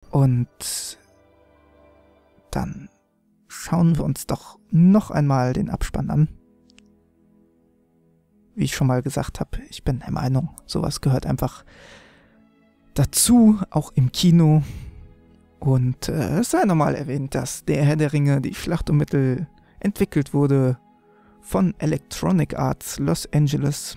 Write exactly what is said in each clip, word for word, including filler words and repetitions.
Und dann schauen wir uns doch noch einmal den Abspann an. Wie ich schon mal gesagt habe, ich bin der Meinung, sowas gehört einfach dazu, auch im Kino. Und äh, es sei nochmal erwähnt, dass der Herr der Ringe, die Schlacht um Mittel, entwickelt wurde von Electronic Arts Los Angeles.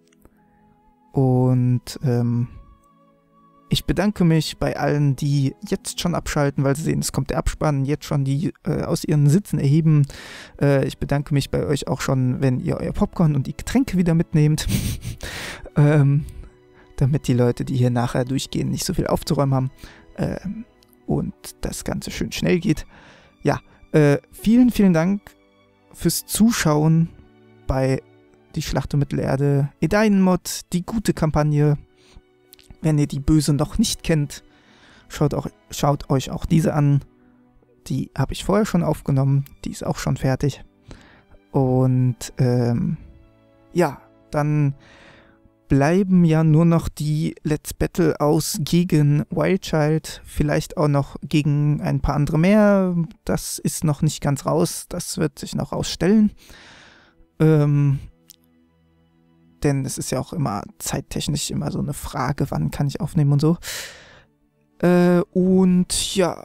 Und ähm, ich bedanke mich bei allen, die jetzt schon abschalten, weil sie sehen, es kommt der Abspann, jetzt schon die äh, aus ihren Sitzen erheben. Äh, ich bedanke mich bei euch auch schon, wenn ihr euer Popcorn und die Getränke wieder mitnehmt. ähm, damit die Leute, die hier nachher durchgehen, nicht so viel aufzuräumen haben. Ähm, und das Ganze schön schnell geht. Ja, äh, vielen, vielen Dank fürs Zuschauen bei Die Schlacht um Mittelerde, Edain-Mod, die gute Kampagne. Wenn ihr die böse noch nicht kennt, schaut, auch, schaut euch auch diese an. Die habe ich vorher schon aufgenommen, die ist auch schon fertig. Und ähm, ja, dann bleiben ja nur noch die Let's Battle aus gegen Wildchild, vielleicht auch noch gegen ein paar andere mehr. Das ist noch nicht ganz raus, das wird sich noch rausstellen. Ähm, denn es ist ja auch immer zeittechnisch immer so eine Frage, wann kann ich aufnehmen und so. Äh, und ja,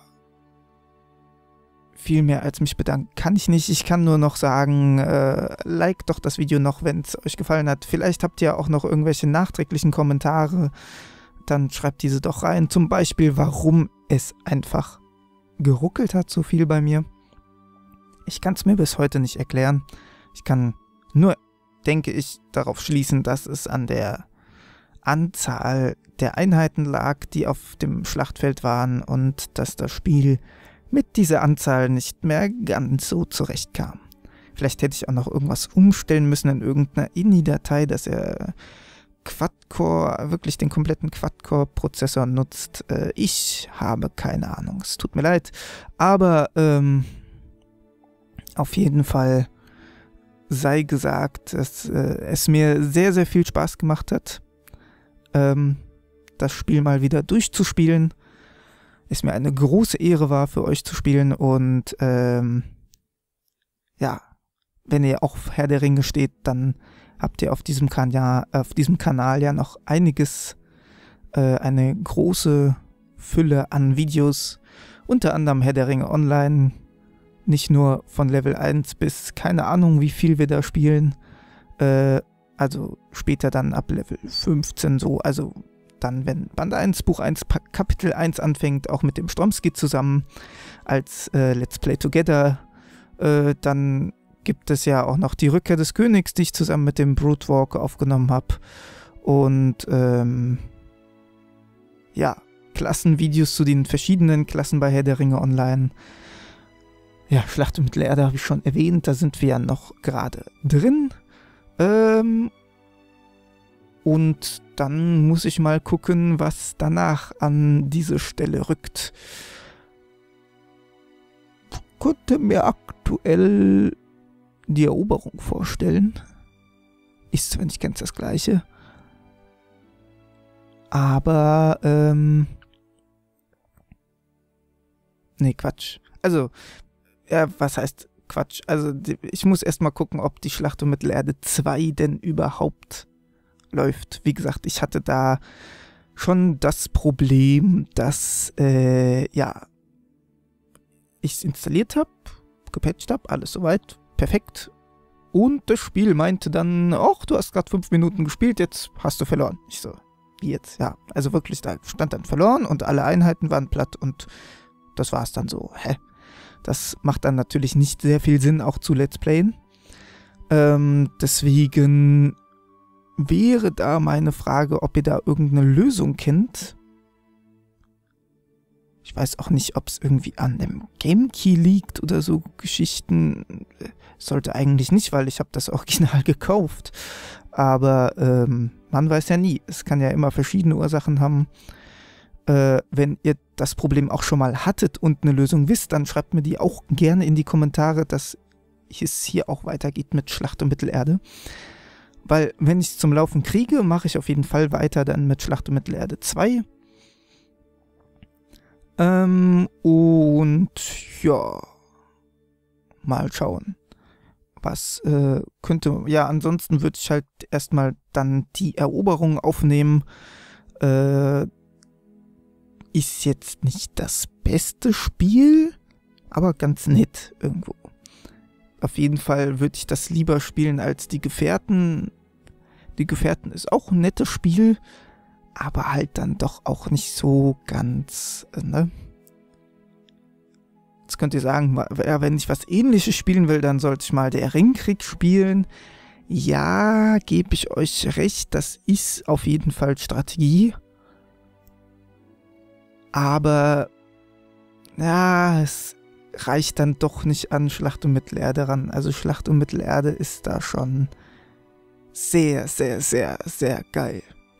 viel mehr als mich bedanken kann ich nicht. Ich kann nur noch sagen, äh, liked doch das Video noch, wenn es euch gefallen hat. Vielleicht habt ihr auch noch irgendwelche nachträglichen Kommentare. Dann schreibt diese doch rein. Zum Beispiel, warum es einfach geruckelt hat so viel bei mir. Ich kann es mir bis heute nicht erklären. Ich kann nur, denke ich, darauf schließen, dass es an der Anzahl der Einheiten lag, die auf dem Schlachtfeld waren und dass das Spiel mit dieser Anzahl nicht mehr ganz so zurechtkam. Vielleicht hätte ich auch noch irgendwas umstellen müssen in irgendeiner I N I-Datei, dass er Quad-Core, wirklich den kompletten Quad-Core-Prozessor nutzt. Äh, ich habe keine Ahnung, es tut mir leid. Aber ähm, auf jeden Fall sei gesagt, dass äh, es mir sehr, sehr viel Spaß gemacht hat, ähm, das Spiel mal wieder durchzuspielen. Es mir eine große Ehre war, für euch zu spielen. Und ähm, ja, wenn ihr auch auf Herr der Ringe steht, dann habt ihr auf diesem, kan ja, auf diesem Kanal ja noch einiges, äh, eine große Fülle an Videos. Unter anderem Herr der Ringe Online. Nicht nur von Level eins bis keine Ahnung, wie viel wir da spielen. Äh, also später dann ab Level fünfzehn so. Also dann, wenn Band eins, Buch eins, Kapitel eins anfängt, auch mit dem Stromski zusammen als äh, Let's Play Together. Äh, dann gibt es ja auch noch die Rückkehr des Königs, die ich zusammen mit dem Broodwalk aufgenommen habe. Und ähm, ja, Klassenvideos zu den verschiedenen Klassen bei Herr der Ringe Online. Ja, Schlacht um Mittelerde habe ich schon erwähnt, da sind wir ja noch gerade drin. Ähm, und dann muss ich mal gucken, was danach an diese Stelle rückt. Ich könnte mir aktuell die Eroberung vorstellen. Ist zwar nicht ganz das Gleiche. Aber, ähm... nee, Quatsch. Also... Ja, was heißt Quatsch? Also ich muss erstmal gucken, ob die Schlacht um Mittelerde zwei denn überhaupt läuft. Wie gesagt, ich hatte da schon das Problem, dass, äh, ja, ich es installiert habe, gepatcht habe, alles soweit, perfekt. Und das Spiel meinte dann, ach, du hast gerade fünf Minuten gespielt, jetzt hast du verloren. Ich so, wie jetzt? Ja, also wirklich, da stand dann verloren und alle Einheiten waren platt und das war es dann so. Hä? Das macht dann natürlich nicht sehr viel Sinn, auch zu Let's Playen. Ähm, deswegen wäre da meine Frage, ob ihr da irgendeine Lösung kennt. Ich weiß auch nicht, ob es irgendwie an dem Gamekey liegt oder so Geschichten. Sollte eigentlich nicht, weil ich habe das Original gekauft. Aber ähm, man weiß ja nie. Es kann ja immer verschiedene Ursachen haben. Äh, wenn ihr das Problem auch schon mal hattet und eine Lösung wisst, dann schreibt mir die auch gerne in die Kommentare, dass es hier auch weitergeht mit Schlacht um Mittelerde. Weil wenn ich es zum Laufen kriege, mache ich auf jeden Fall weiter dann mit Schlacht um Mittelerde zwei. Ähm, und ja, mal schauen. Was äh, könnte, ja, ansonsten würde ich halt erstmal dann die Eroberung aufnehmen. Äh, ist jetzt nicht das beste Spiel, aber ganz nett irgendwo. Auf jeden Fall würde ich das lieber spielen als die Gefährten. Die Gefährten ist auch ein nettes Spiel, aber halt dann doch auch nicht so ganz, ne? Jetzt könnt ihr sagen, ja, wenn ich was Ähnliches spielen will, dann sollte ich mal der Ringkrieg spielen. Ja, gebe ich euch recht, das ist auf jeden Fall Strategie. Aber, ja, es reicht dann doch nicht an Schlacht um Mittelerde ran. Also Schlacht um Mittelerde ist da schon sehr, sehr, sehr, sehr geil.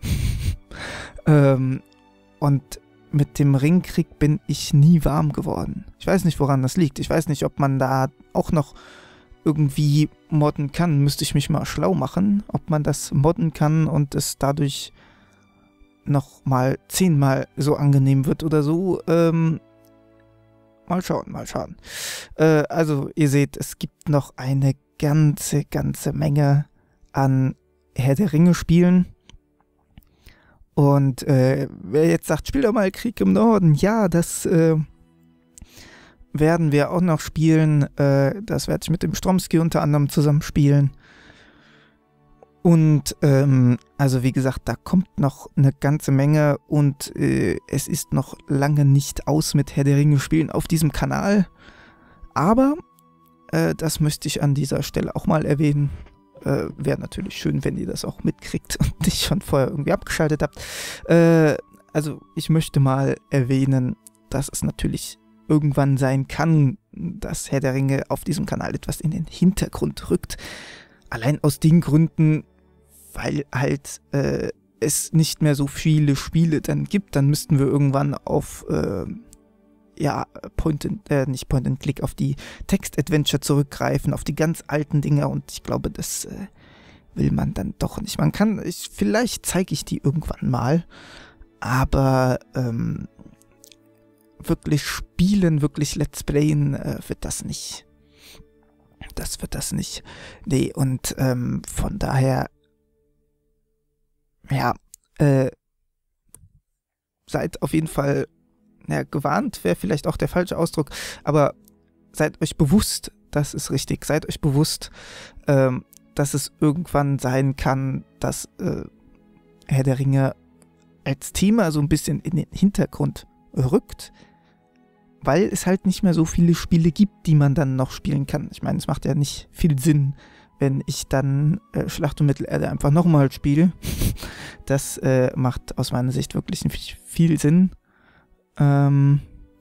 ähm, und mit dem Ringkrieg bin ich nie warm geworden. Ich weiß nicht, woran das liegt. Ich weiß nicht, ob man da auch noch irgendwie modden kann. Müsste ich mich mal schlau machen, ob man das modden kann und es dadurch noch mal zehnmal so angenehm wird oder so. Ähm, mal schauen, mal schauen. Äh, also ihr seht, es gibt noch eine ganze, ganze Menge an Herr der Ringe Spielen. Und äh, wer jetzt sagt, spiel doch mal Krieg im Norden, ja, das äh, werden wir auch noch spielen. Äh, das werde ich mit dem Stromski unter anderem zusammen spielen. Und ähm, also wie gesagt, da kommt noch eine ganze Menge und äh, es ist noch lange nicht aus mit Herr der Ringe Spielen auf diesem Kanal. Aber äh, das möchte ich an dieser Stelle auch mal erwähnen. Äh, wäre natürlich schön, wenn ihr das auch mitkriegt und nicht schon vorher irgendwie abgeschaltet habt. Äh, also ich möchte mal erwähnen, dass es natürlich irgendwann sein kann, dass Herr der Ringe auf diesem Kanal etwas in den Hintergrund rückt. Allein aus den Gründen, weil halt äh, es nicht mehr so viele Spiele dann gibt. Dann müssten wir irgendwann auf äh, ja, Point and, äh, nicht Point and Click, auf die Text-Adventure zurückgreifen, auf die ganz alten Dinger und ich glaube, das äh, will man dann doch nicht. Man kann, ich, vielleicht zeige ich die irgendwann mal, aber ähm, wirklich spielen, wirklich Let's Playen äh, wird das nicht. Das wird das nicht. Nee, und ähm, von daher, ja, äh, seid auf jeden Fall ja, gewarnt wäre vielleicht auch der falsche Ausdruck, aber seid euch bewusst, das ist richtig, seid euch bewusst, ähm, dass es irgendwann sein kann, dass äh, Herr der Ringe als Thema so ein bisschen in den Hintergrund rückt, weil es halt nicht mehr so viele Spiele gibt, die man dann noch spielen kann. Ich meine, es macht ja nicht viel Sinn, wenn ich dann äh, Schlacht um Mittelerde einfach nochmal spiele. Das äh, macht aus meiner Sicht wirklich nicht viel Sinn. Ähm,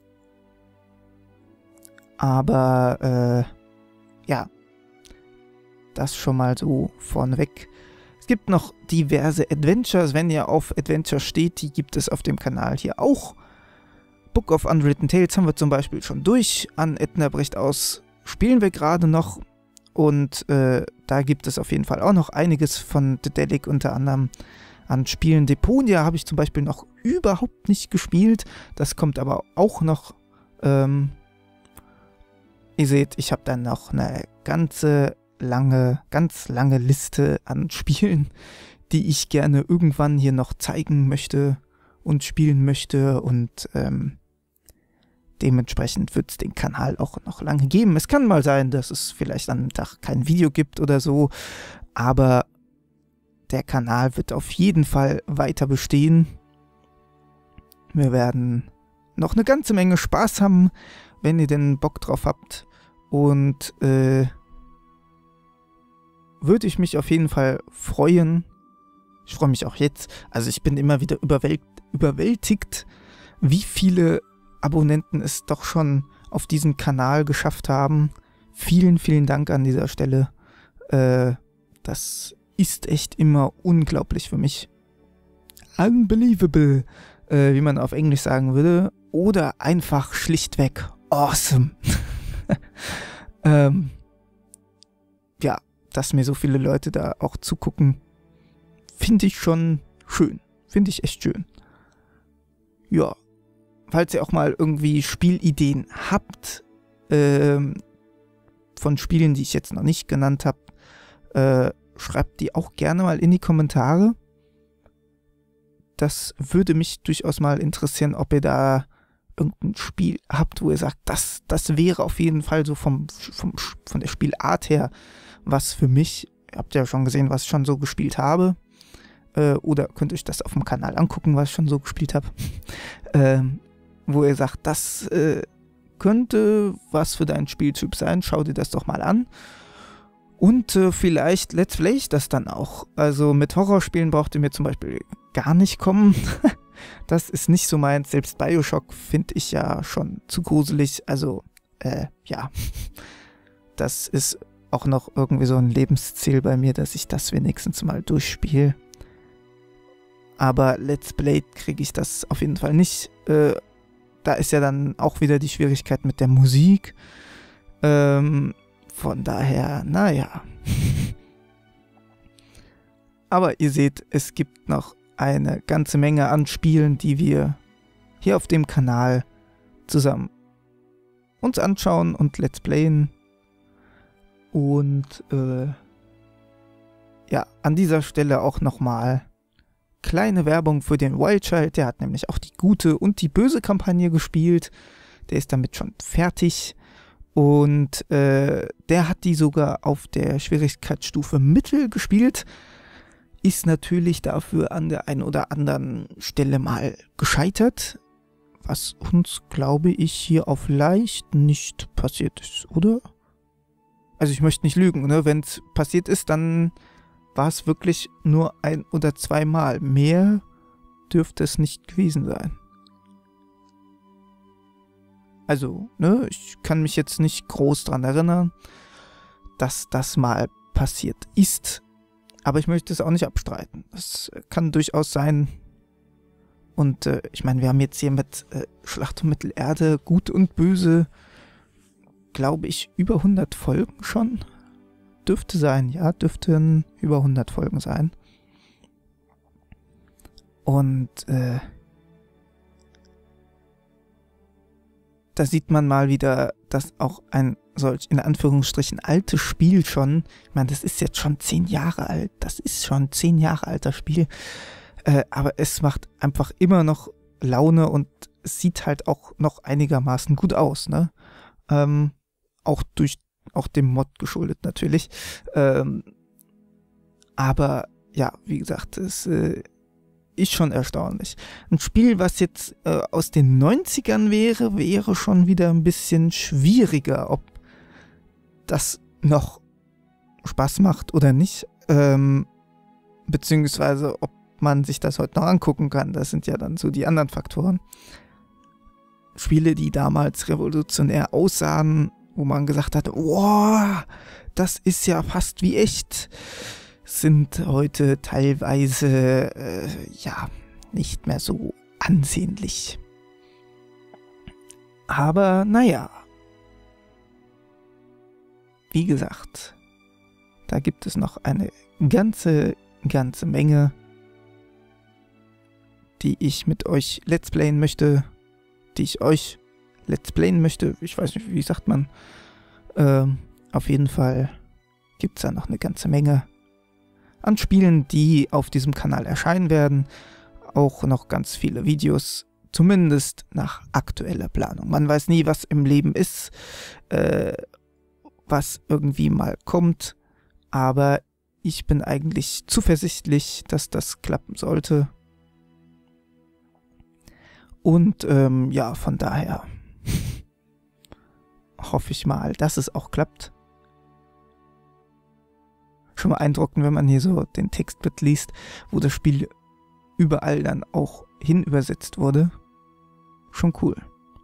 aber äh, ja, das schon mal so vorneweg. Es gibt noch diverse Adventures, wenn ihr auf Adventure steht, die gibt es auf dem Kanal hier auch. Book of Unwritten Tales haben wir zum Beispiel schon durch, an Ednabrecht aus spielen wir gerade noch und äh, da gibt es auf jeden Fall auch noch einiges von Dedelic unter anderem. An Spielen. Deponia habe ich zum Beispiel noch überhaupt nicht gespielt. Das kommt aber auch noch. Ähm, ihr seht, ich habe dann noch eine ganze lange, ganz lange Liste an Spielen, die ich gerne irgendwann hier noch zeigen möchte und spielen möchte. Und ähm, dementsprechend wird es den Kanal auch noch lange geben. Es kann mal sein, dass es vielleicht an einem Tag kein Video gibt oder so. Aber der Kanal wird auf jeden Fall weiter bestehen. Wir werden noch eine ganze Menge Spaß haben, wenn ihr denn Bock drauf habt. Und äh, würde ich mich auf jeden Fall freuen. Ich freue mich auch jetzt. Also ich bin immer wieder überwält überwältigt, wie viele Abonnenten es doch schon auf diesem Kanal geschafft haben. Vielen, vielen Dank an dieser Stelle. Äh, das ist echt immer unglaublich für mich. Unbelievable, äh, wie man auf Englisch sagen würde. Oder einfach schlichtweg awesome. ähm, ja, dass mir so viele Leute da auch zugucken, finde ich schon schön. Finde ich echt schön. Ja, falls ihr auch mal irgendwie Spielideen habt, ähm, von Spielen, die ich jetzt noch nicht genannt habe, äh, schreibt die auch gerne mal in die Kommentare. Das würde mich durchaus mal interessieren, ob ihr da irgendein Spiel habt, wo ihr sagt, das, das wäre auf jeden Fall so vom, vom, von der Spielart her was für mich. Ihr habt ja schon gesehen, was ich schon so gespielt habe. Äh, oder könnt euch das auf dem Kanal angucken, was ich schon so gespielt habe. ähm, wo ihr sagt, das äh, könnte was für deinen Spieltyp sein. Schau dir das doch mal an. Und äh, vielleicht let's play ich das dann auch. Also mit Horrorspielen braucht ihr mir zum Beispiel gar nicht kommen. Das ist nicht so meins. Selbst Bioshock finde ich ja schon zu gruselig. Also, äh, ja. Das ist auch noch irgendwie so ein Lebensziel bei mir, dass ich das wenigstens mal durchspiele. Aber Let's Play kriege ich das auf jeden Fall nicht. Äh, da ist ja dann auch wieder die Schwierigkeit mit der Musik. Ähm, von daher, naja. Aber ihr seht, es gibt noch eine ganze Menge an Spielen, die wir hier auf dem Kanal zusammen uns anschauen und Let's Playen. Und äh, ja, an dieser Stelle auch nochmal kleine Werbung für den Wildchild. Der hat nämlich auch die gute und die böse Kampagne gespielt. Der ist damit schon fertig. Und äh, der hat die sogar auf der Schwierigkeitsstufe Mittel gespielt. Ist natürlich dafür an der einen oder anderen Stelle mal gescheitert. Was uns, glaube ich, hier auf leicht nicht passiert ist, oder? Also ich möchte nicht lügen, ne? Wenn es passiert ist, dann war es wirklich nur ein oder zweimal. Mehr dürfte es nicht gewesen sein. Also, ne, ich kann mich jetzt nicht groß daran erinnern, dass das mal passiert ist. Aber ich möchte es auch nicht abstreiten. Das kann durchaus sein. Und äh, ich meine, wir haben jetzt hier mit äh, Schlacht um Mittelerde, Gut und Böse, glaube ich, über hundert Folgen schon. Dürfte sein, ja, dürften über hundert Folgen sein. Und äh, da sieht man mal wieder, dass auch ein solch in Anführungsstrichen altes Spiel schon, ich meine, das ist jetzt schon zehn Jahre alt, das ist schon zehn Jahre alter Spiel, äh, aber es macht einfach immer noch Laune und es sieht halt auch noch einigermaßen gut aus, ne? Ähm, auch durch, auch dem Mod geschuldet natürlich. Ähm, aber ja, wie gesagt, es äh, ist schon erstaunlich. Ein Spiel, was jetzt äh, aus den neunzigern wäre, wäre schon wieder ein bisschen schwieriger, ob das noch Spaß macht oder nicht. Ähm, beziehungsweise, ob man sich das heute noch angucken kann. Das sind ja dann so die anderen Faktoren. Spiele, die damals revolutionär aussahen, wo man gesagt hat, wow, das ist ja fast wie echt, sind heute teilweise äh, ja nicht mehr so ansehnlich. Aber naja, wie gesagt, da gibt es noch eine ganze, ganze Menge, die ich mit euch Let's Playen möchte, die ich euch Let's Playen möchte. Ich weiß nicht, wie sagt man. Ähm, auf jeden Fall gibt es da noch eine ganze Menge an Spielen, die auf diesem Kanal erscheinen werden. Auch noch ganz viele Videos, zumindest nach aktueller Planung. Man weiß nie, was im Leben ist, äh, was irgendwie mal kommt. Aber ich bin eigentlich zuversichtlich, dass das klappen sollte. Und ähm, ja, von daher hoffe ich mal, dass es auch klappt. Schon mal beeindruckend, wenn man hier so den Text mitliest, wo das Spiel überall dann auch hin übersetzt wurde. Schon cool.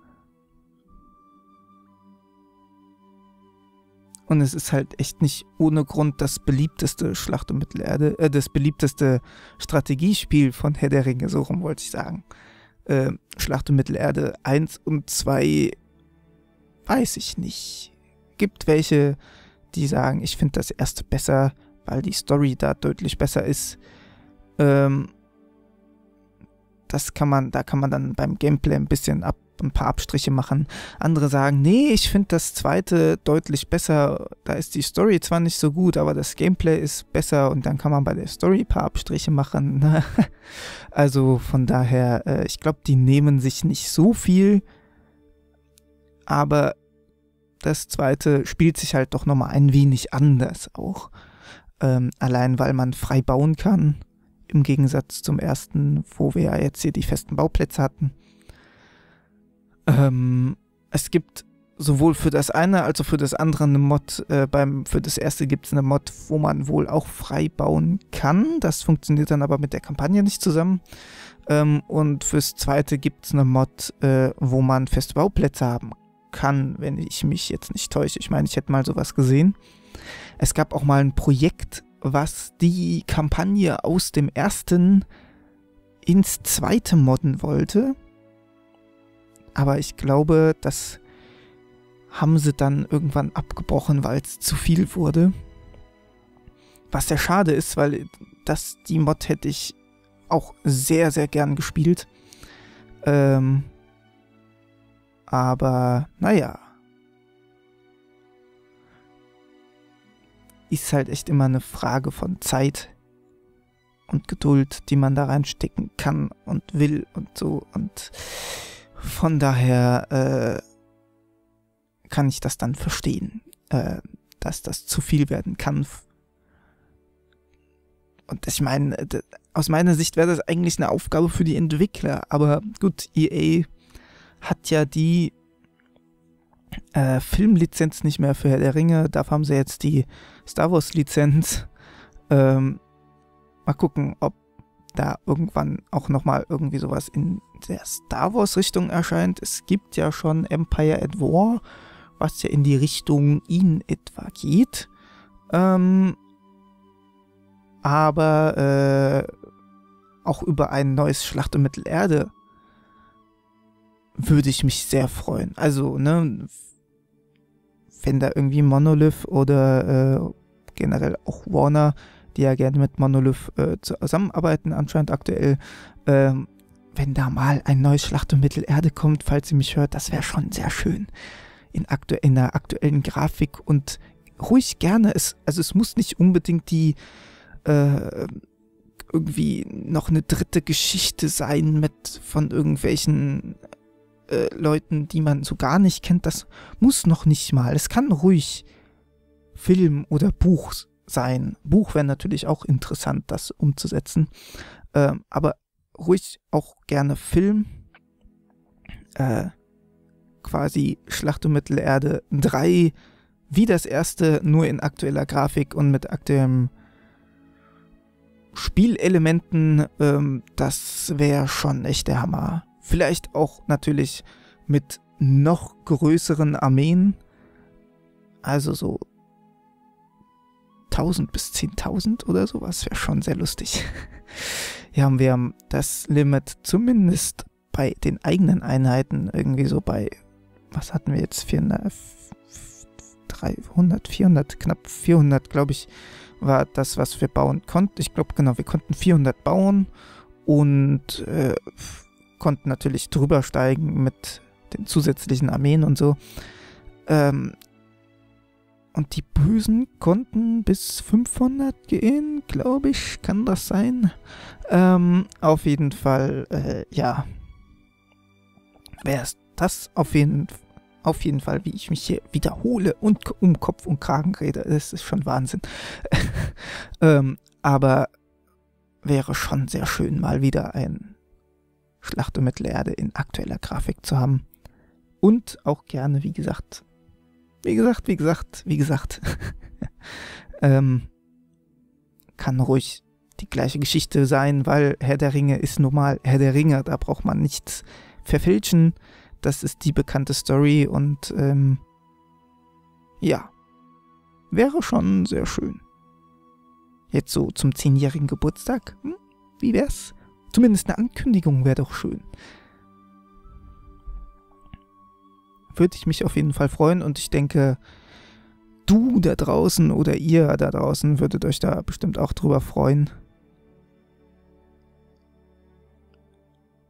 Und es ist halt echt nicht ohne Grund das beliebteste Schlacht um Mittelerde, äh, das beliebteste Strategiespiel von Herr der Ringe, so rum wollte ich sagen. Äh, Schlacht um Mittelerde eins und zwei, weiß ich nicht. Gibt welche, die sagen, ich finde das erste besser, weil die Story da deutlich besser ist. Ähm, das kann man, da kann man dann beim Gameplay ein bisschen ab, ein paar Abstriche machen. Andere sagen, nee, ich finde das zweite deutlich besser. Da ist die Story zwar nicht so gut, aber das Gameplay ist besser und dann kann man bei der Story ein paar Abstriche machen. Also von daher, äh, ich glaube, die nehmen sich nicht so viel, aber das zweite spielt sich halt doch nochmal ein wenig anders auch. Ähm, allein weil man frei bauen kann, im Gegensatz zum ersten, wo wir ja jetzt hier die festen Bauplätze hatten. Ähm, es gibt sowohl für das eine als auch für das andere eine Mod. Äh, beim, für das erste gibt es eine Mod, wo man wohl auch frei bauen kann. Das funktioniert dann aber mit der Kampagne nicht zusammen. Ähm, und fürs zweite gibt es eine Mod, äh, wo man feste Bauplätze haben kann, wenn ich mich jetzt nicht täusche. Ich meine, ich hätte mal sowas gesehen. Es gab auch mal ein Projekt, was die Kampagne aus dem ersten ins zweite modden wollte. Aber ich glaube, das haben sie dann irgendwann abgebrochen, weil es zu viel wurde. Was sehr schade ist, weil das, die Mod hätte ich auch sehr, sehr gern gespielt. Ähm, aber, naja. Ist halt echt immer eine Frage von Zeit und Geduld, die man da reinstecken kann und will und so. Und von daher äh, kann ich das dann verstehen, äh, dass das zu viel werden kann. Und ich meine, aus meiner Sicht wäre das eigentlich eine Aufgabe für die Entwickler. Aber gut, E A hat ja die äh, Filmlizenz nicht mehr für Herr der Ringe. Dafür haben sie jetzt die Star Wars Lizenz. Ähm, mal gucken, ob da irgendwann auch nochmal irgendwie sowas in der Star Wars Richtung erscheint. Es gibt ja schon Empire at War, was ja in die Richtung in etwa geht. Ähm, aber äh, auch über ein neues Schlacht um Mittelerde würde ich mich sehr freuen. Also, ne, wenn da irgendwie Monolith oder äh, generell auch Warner, die ja gerne mit Monolith äh, zusammenarbeiten, anscheinend aktuell, äh, wenn da mal ein neues Schlacht um Mittelerde kommt, falls ihr mich hört, das wäre schon sehr schön. In, aktu in der aktuellen Grafik und ruhig gerne, es, also es muss nicht unbedingt die äh, irgendwie noch eine dritte Geschichte sein mit von irgendwelchen äh, Leuten, die man so gar nicht kennt. Das muss noch nicht mal. Es kann ruhig Film oder Buch sein. Buch wäre natürlich auch interessant, das umzusetzen. Ähm, aber ruhig auch gerne Film. Äh, quasi Schlacht um Mittelerde drei, wie das erste, nur in aktueller Grafik und mit aktuellen Spielelementen, ähm, das wäre schon echt der Hammer. Vielleicht auch natürlich mit noch größeren Armeen, also so tausend bis zehntausend oder sowas, wäre schon sehr lustig. Ja, wir haben das Limit zumindest bei den eigenen Einheiten irgendwie so bei, was hatten wir jetzt, vierhundert, dreihundert, vierhundert, knapp vierhundert, glaube ich, war das, was wir bauen konnten. Ich glaube, genau, wir konnten vierhundert bauen und äh, konnten natürlich drüber steigen mit den zusätzlichen Armeen und so. Ähm, und die Bösen konnten bis fünfhundert gehen, glaube ich, kann das sein? Ähm, auf jeden Fall, äh, ja, wäre es das auf jeden, auf jeden Fall, wie ich mich hier wiederhole und um Kopf und Kragen rede. Das ist schon Wahnsinn. ähm, aber wäre schon sehr schön, mal wieder ein Schlacht um Mittelerde in aktueller Grafik zu haben. Und auch gerne, wie gesagt, wie gesagt, wie gesagt, wie gesagt, ähm, kann ruhig die gleiche Geschichte sein, weil Herr der Ringe ist normal Herr der Ringe, da braucht man nichts verfälschen. Das ist die bekannte Story und ähm, ja, wäre schon sehr schön. Jetzt so zum zehnjährigen Geburtstag, hm? Wie wär's? Zumindest eine Ankündigung wäre doch schön. Würde ich mich auf jeden Fall freuen und ich denke, du da draußen oder ihr da draußen würdet euch da bestimmt auch drüber freuen.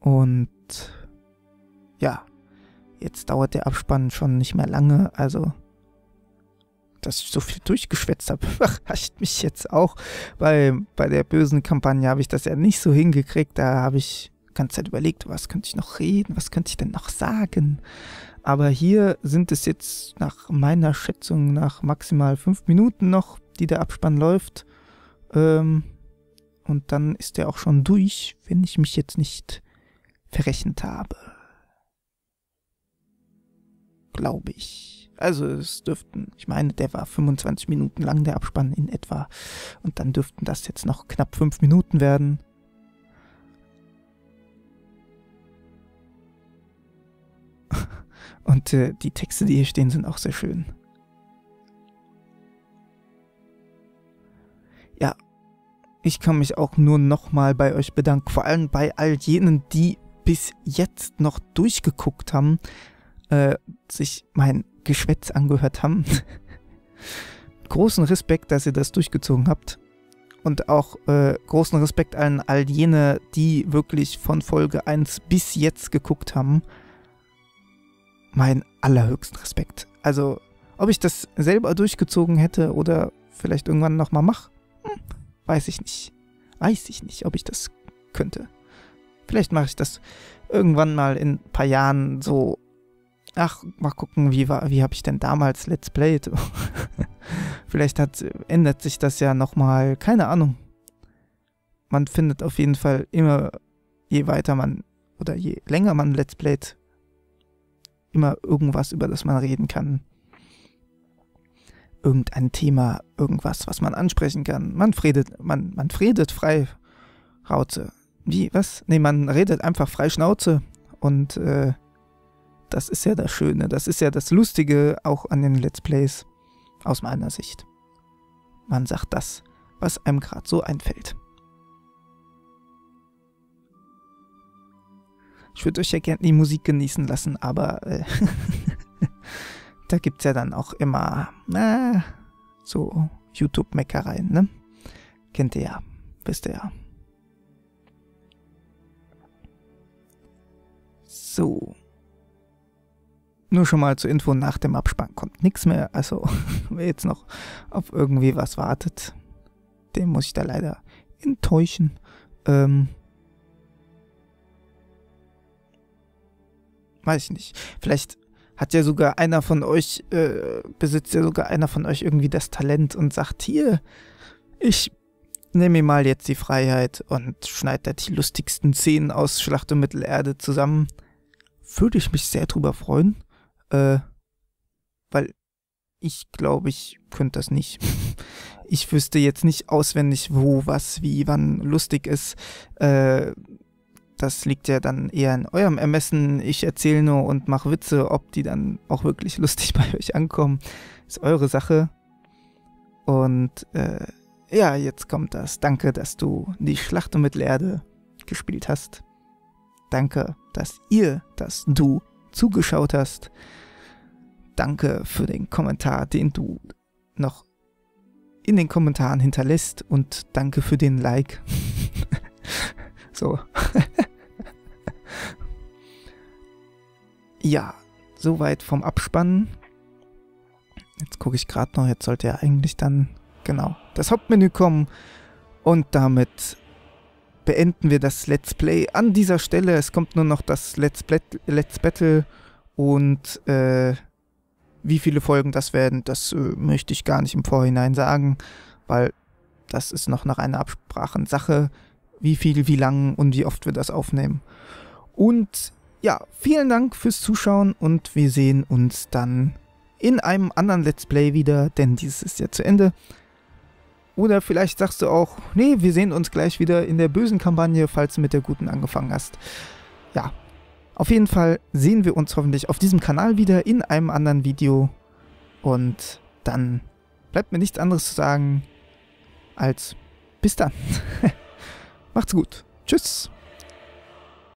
Und ja, jetzt dauert der Abspann schon nicht mehr lange, also dass ich so viel durchgeschwätzt habe, überrascht mich jetzt auch. Bei, bei der bösen Kampagne habe ich das ja nicht so hingekriegt. Da habe ich die ganze Zeit überlegt, was könnte ich noch reden, was könnte ich denn noch sagen. Aber hier sind es jetzt nach meiner Schätzung nach maximal fünf Minuten noch, die der Abspann läuft. Ähm, und dann ist der auch schon durch, wenn ich mich jetzt nicht verrechnet habe. Glaube ich. Also es dürften, ich meine, der war fünfundzwanzig Minuten lang, der Abspann in etwa. Und dann dürften das jetzt noch knapp fünf Minuten werden. Und äh, die Texte, die hier stehen, sind auch sehr schön. Ja, ich kann mich auch nur nochmal bei euch bedanken. Vor allem bei all jenen, die bis jetzt noch durchgeguckt haben, äh, sich mein Geschwätz angehört haben. Großen Respekt, dass ihr das durchgezogen habt. Und auch äh, großen Respekt an all jene, die wirklich von Folge eins bis jetzt geguckt haben. Mein allerhöchsten Respekt. Also, ob ich das selber durchgezogen hätte oder vielleicht irgendwann nochmal mache, hm, weiß ich nicht. Weiß ich nicht, ob ich das könnte. Vielleicht mache ich das irgendwann mal in ein paar Jahren so. Ach, mal gucken, wie, war, wie habe ich denn damals Let's Played? Vielleicht hat, ändert sich das ja nochmal, keine Ahnung. Man findet auf jeden Fall immer, je weiter man, oder je länger man Let's Played, immer irgendwas, über das man reden kann. Irgendein Thema, irgendwas, was man ansprechen kann. Man redet, man, man redet frei Rauze. Wie, was? Nee, man redet einfach frei Schnauze und, äh, das ist ja das Schöne, das ist ja das Lustige auch an den Let's Plays, aus meiner Sicht. Man sagt das, was einem gerade so einfällt. Ich würde euch ja gerne die Musik genießen lassen, aber äh, da gibt es ja dann auch immer äh, so YouTube-Meckereien, ne? Kennt ihr ja, wisst ihr ja. So. Nur schon mal zur Info, nach dem Abspann kommt nichts mehr. Also, wer jetzt noch auf irgendwie was wartet, den muss ich da leider enttäuschen. Ähm, weiß ich nicht. Vielleicht hat ja sogar einer von euch, äh, besitzt ja sogar einer von euch irgendwie das Talent und sagt, hier, ich nehme mir mal jetzt die Freiheit und schneide da die lustigsten Szenen aus Schlacht um Mittelerde zusammen. Würde ich mich sehr drüber freuen. Äh, weil ich glaube, ich könnte das nicht. Ich wüsste jetzt nicht auswendig, wo, was, wie, wann lustig ist. Äh, das liegt ja dann eher in eurem Ermessen. Ich erzähle nur und mache Witze, ob die dann auch wirklich lustig bei euch ankommen. Ist eure Sache. Und äh, ja, jetzt kommt das. Danke, dass du die Schlacht um Mittelerde gespielt hast. Danke, dass ihr, dass du zugeschaut hast. Danke für den Kommentar, den du noch in den Kommentaren hinterlässt, und danke für den Like. So. Ja, soweit vom Abspannen. Jetzt gucke ich gerade noch, jetzt sollte ja eigentlich dann, genau, das Hauptmenü kommen. Und damit beenden wir das Let's Play an dieser Stelle. Es kommt nur noch das Let's, Let's Battle und äh, wie viele Folgen das werden, das äh, möchte ich gar nicht im Vorhinein sagen, weil das ist noch nach einer Absprachensache, wie viel, wie lang und wie oft wir das aufnehmen. Und ja, vielen Dank fürs Zuschauen und wir sehen uns dann in einem anderen Let's Play wieder, denn dieses ist ja zu Ende. Oder vielleicht sagst du auch, nee, wir sehen uns gleich wieder in der bösen Kampagne, falls du mit der guten angefangen hast. Ja, auf jeden Fall sehen wir uns hoffentlich auf diesem Kanal wieder in einem anderen Video. Und dann bleibt mir nichts anderes zu sagen als bis dann. Macht's gut. Tschüss.